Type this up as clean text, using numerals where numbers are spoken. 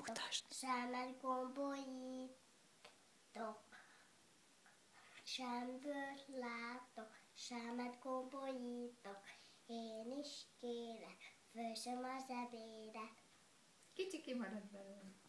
Mutasd. Szemet gombolítok, semből látok, szemet gombolítok, én is kérek, főzöm az ebédet. Kicsi kimarad belőle.